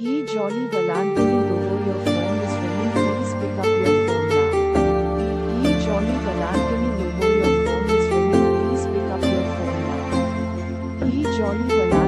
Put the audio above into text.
Hey Jolly Valentini Logo, your phone is ringing. Please pick up your phone now. Hey Jolly Valentini Logo, your phone is ringing. Please pick up your phone now. Hey Jolly Valentini.